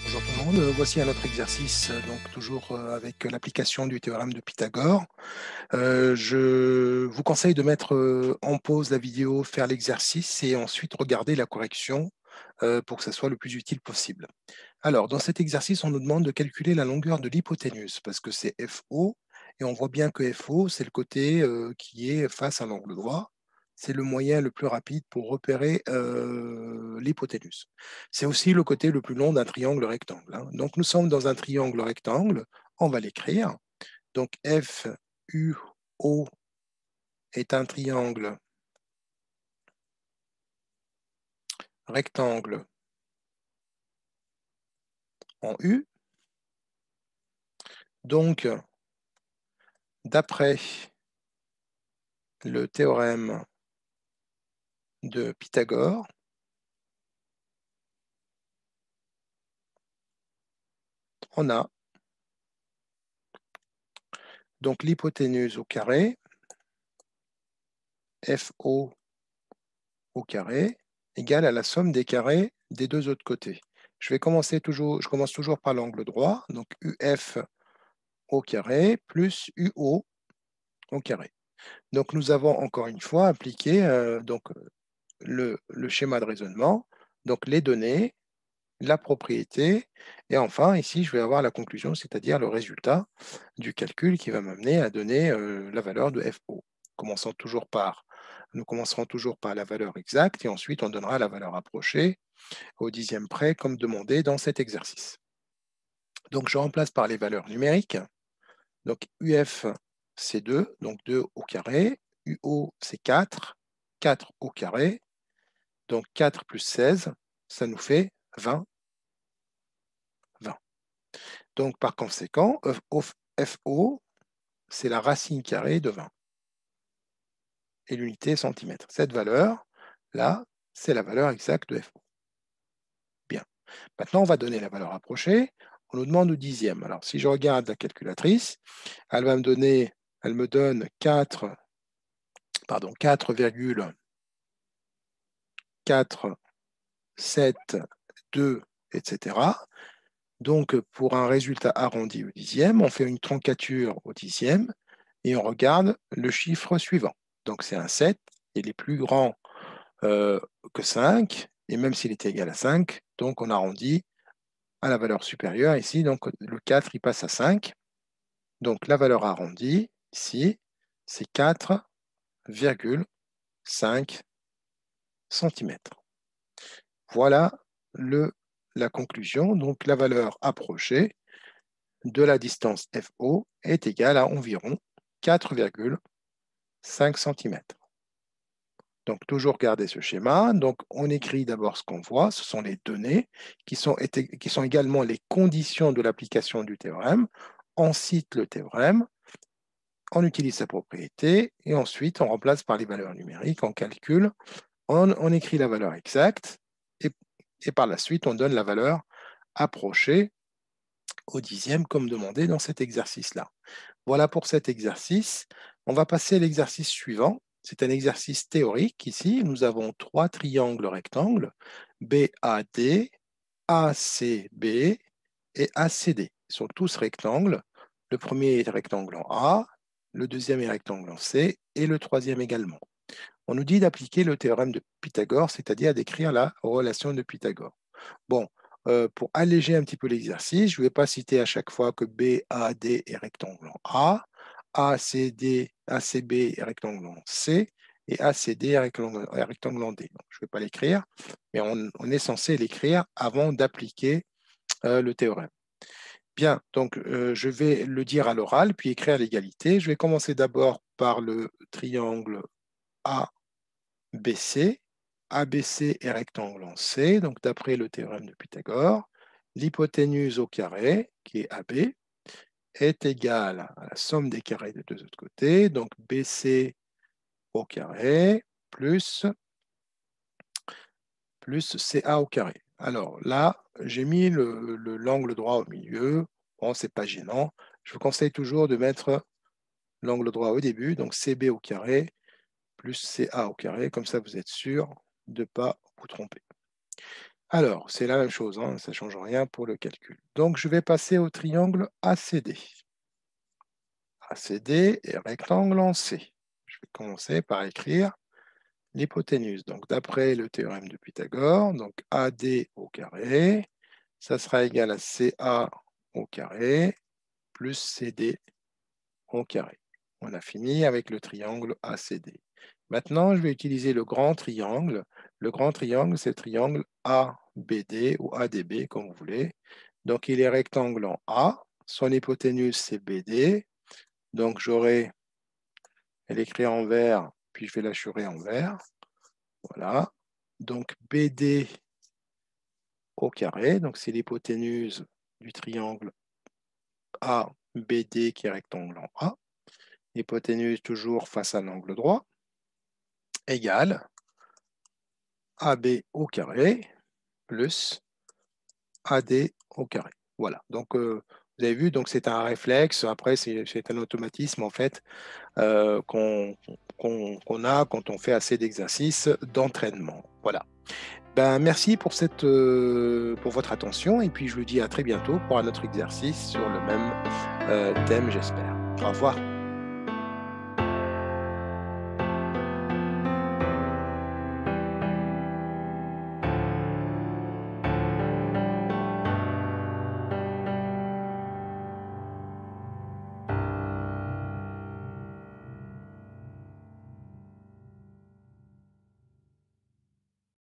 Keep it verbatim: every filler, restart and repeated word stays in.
Bonjour tout le monde, Euh, voici un autre exercice, euh, donc toujours euh, avec l'application du théorème de Pythagore. Euh, je vous conseille de mettre euh, en pause la vidéo, faire l'exercice et ensuite regarder la correction euh, pour que ça soit le plus utile possible. Alors, dans cet exercice, on nous demande de calculer la longueur de l'hypoténuse parce que c'est F O et on voit bien que F O, c'est le côté euh, qui est face à l'angle droit. C'est le moyen le plus rapide pour repérer euh, l'hypoténuse. C'est aussi le côté le plus long d'un triangle rectangle, hein. Donc, nous sommes dans un triangle rectangle. On va l'écrire. Donc, F U O est un triangle rectangle en U. Donc, d'après le théorème de Pythagore, on a donc l'hypoténuse au carré, F O au carré, égale à la somme des carrés des deux autres côtés. Je vais commencer toujours, je commence toujours par l'angle droit, donc U F au carré plus U O au carré. Donc nous avons encore une fois appliqué euh, donc, le, le schéma de raisonnement, donc les données, la propriété, et enfin ici je vais avoir la conclusion, c'est-à-dire le résultat du calcul qui va m'amener à donner euh, la valeur de F O. Commençons toujours par, nous commencerons toujours par la valeur exacte et ensuite on donnera la valeur approchée au dixième près comme demandé dans cet exercice. Donc je remplace par les valeurs numériques. Donc U F c'est deux, donc deux au carré, U O c'est quatre, quatre au carré, donc quatre plus seize, ça nous fait vingt, vingt. Donc par conséquent, F O c'est la racine carrée de vingt. Et l'unité est centimètre. Cette valeur-là, c'est la valeur exacte de F O. Bien. Maintenant, on va donner la valeur approchée. On nous demande au dixième. Alors, si je regarde la calculatrice, elle va me donner, elle me donne quatre, pardon, quatre virgule quatre sept deux, et cetera. Donc, pour un résultat arrondi au dixième, on fait une troncature au dixième et on regarde le chiffre suivant. Donc, c'est un sept, et les plus grands euh, que cinq, et même s'il était égal à cinq, donc on arrondit à la valeur supérieure ici, donc le quatre il passe à cinq, donc la valeur arrondie ici, c'est quatre virgule cinq centimètres. Voilà le, la conclusion, donc la valeur approchée de la distance F O est égale à environ quatre virgule cinq centimètres. Donc, toujours garder ce schéma. Donc, on écrit d'abord ce qu'on voit, ce sont les données qui sont, qui sont également les conditions de l'application du théorème. On cite le théorème, on utilise sa propriété et ensuite on remplace par les valeurs numériques, on calcule, on, on écrit la valeur exacte et, et par la suite on donne la valeur approchée au dixième comme demandé dans cet exercice-là. Voilà pour cet exercice. On va passer à l'exercice suivant. C'est un exercice théorique ici. Nous avons trois triangles rectangles, B A D, A C B et A C D. Ils sont tous rectangles. Le premier est rectangle en A, le deuxième est rectangle en C et le troisième également. On nous dit d'appliquer le théorème de Pythagore, c'est-à-dire d'écrire la relation de Pythagore. Bon, euh, pour alléger un petit peu l'exercice, je ne vais pas citer à chaque fois que B A D est rectangle en A, A C D, A C B est rectangle en C, et A C D est rectangle, est rectangle en D. Donc, je ne vais pas l'écrire, mais on, on, est censé l'écrire avant d'appliquer euh, le théorème. Bien, donc euh, je vais le dire à l'oral, puis écrire l'égalité. Je vais commencer d'abord par le triangle A B C. A B C est rectangle en C, donc d'après le théorème de Pythagore, l'hypoténuse au carré, qui est A B, est égale à la somme des carrés des deux autres côtés, donc B C au carré plus, plus C A au carré. Alors là, j'ai mis le, le, l'angle droit au milieu. Bon, c'est pas gênant. Je vous conseille toujours de mettre l'angle droit au début, donc C B au carré plus C A au carré, comme ça vous êtes sûr de ne pas vous tromper. Alors, c'est la même chose, hein, ça ne change rien pour le calcul. Donc, je vais passer au triangle A C D. A C D et rectangle en C. Je vais commencer par écrire l'hypoténuse. Donc, d'après le théorème de Pythagore, donc A D au carré, ça sera égal à C A au carré plus C D au carré. On a fini avec le triangle A C D. Maintenant, je vais utiliser le grand triangle. Le grand triangle, c'est le triangle A B D ou A D B, comme vous voulez. Donc, il est rectangle en A. Son hypoténuse, c'est B D. Donc, j'aurai, elle écrit en vert, puis je vais l'achurer en vert. Voilà. Donc, B D au carré. Donc, c'est l'hypoténuse du triangle A B D qui est rectangle en A. Hypoténuse toujours face à l'angle droit. Égale A B au carré plus A D au carré. Voilà. Donc, euh, vous avez vu, donc c'est un réflexe. Après, c'est un automatisme, en fait, euh, qu'on qu'on, qu'on a quand on fait assez d'exercices d'entraînement. Voilà. Ben, merci pour, cette, euh, pour votre attention. Et puis, je vous dis à très bientôt pour un autre exercice sur le même euh, thème, j'espère. Au revoir.